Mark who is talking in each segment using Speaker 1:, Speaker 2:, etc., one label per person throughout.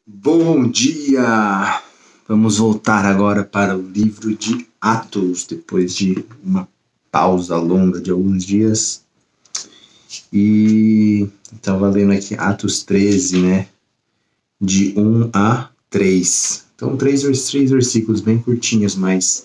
Speaker 1: Bom dia! Vamos voltar agora para o livro de Atos, depois de uma pausa longa de alguns dias. E estava lendo aqui Atos 13, né? De 1 a 3. Então, três versículos bem curtinhos, mas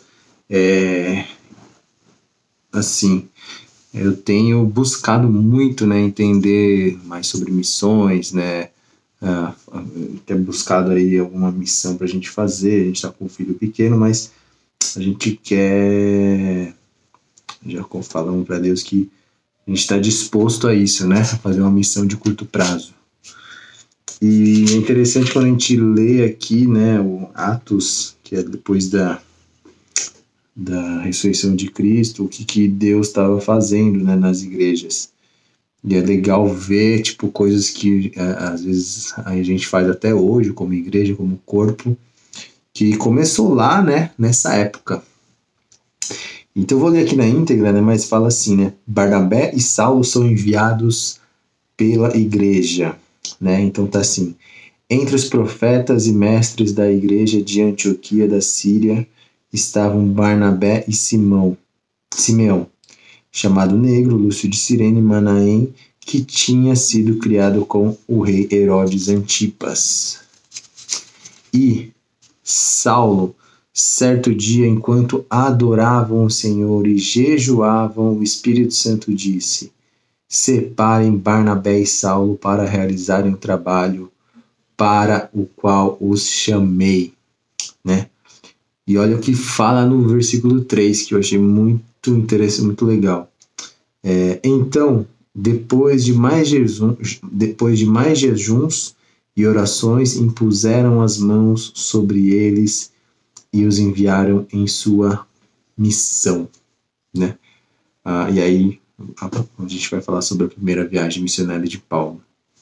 Speaker 1: assim, eu tenho buscado muito, né, entender mais sobre missões, né? Ter buscado aí alguma missão pra gente fazer. A gente tá com um filho pequeno, mas a gente quer, já falamos para Deus que a gente está disposto a isso, né? A fazer uma missão de curto prazo. E é interessante quando a gente lê aqui, né, o Atos, que é depois da ressurreição de Cristo, o que Deus estava fazendo, né, nas igrejas. E é legal ver, tipo, coisas que às vezes a gente faz até hoje, como igreja, como corpo, que começou lá, né, nessa época. Então eu vou ler aqui na íntegra, né, mas fala assim, né, Barnabé e Saulo são enviados pela igreja, né, então tá assim, entre os profetas e mestres da igreja de Antioquia da Síria estavam Barnabé e Simeão, chamado Negro, Lúcio de Cirene, Manaém, que tinha sido criado com o rei Herodes Antipas. E Saulo, certo dia, enquanto adoravam o Senhor e jejuavam, o Espírito Santo disse: separem Barnabé e Saulo para realizarem o trabalho para o qual os chamei, né? E olha o que fala no versículo 3, que eu achei muito interessante, muito legal. Então, depois de mais jejuns e orações, impuseram as mãos sobre eles e os enviaram em sua missão, né? E aí a gente vai falar sobre a primeira viagem missionária de Paulo.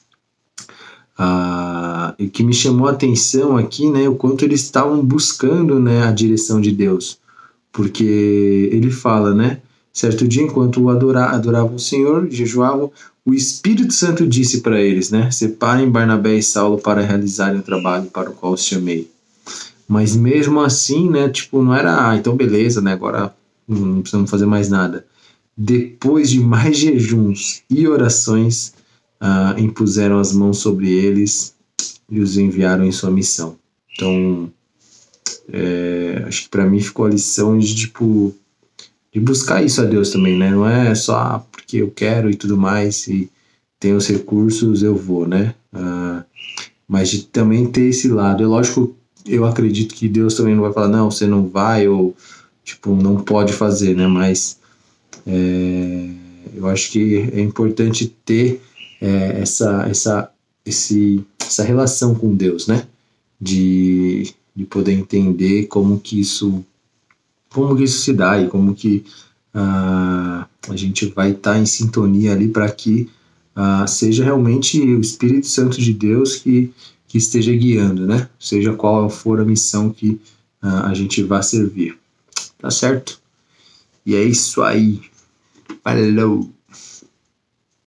Speaker 1: O que me chamou a atenção aqui, né, o quanto eles estavam buscando, né, a direção de Deus, porque ele fala, né, certo dia, enquanto adoravam o Senhor, jejuavam, o Espírito Santo disse para eles, né, separem Barnabé e Saulo para realizarem o trabalho para o qual os chamei. Mas mesmo assim, né, tipo, não era, então beleza, né, agora não precisamos fazer mais nada. Depois de mais jejuns e orações, impuseram as mãos sobre eles e os enviaram em sua missão. Então, acho que para mim ficou a lição de, tipo, de buscar isso a Deus também, né? Não é só porque eu quero e tudo mais, e tenho os recursos, eu vou, né? Mas de também ter esse lado. É lógico, eu acredito que Deus também não vai falar, não, você não vai, ou, tipo, não pode fazer, né? Mas eu acho que é importante ter essa relação com Deus, né? De poder entender como que isso se dá e como que a gente vai estar em sintonia ali para que seja realmente o Espírito Santo de Deus que esteja guiando, né? Seja qual for a missão que a gente vai servir. Tá certo? E é isso aí. Falou!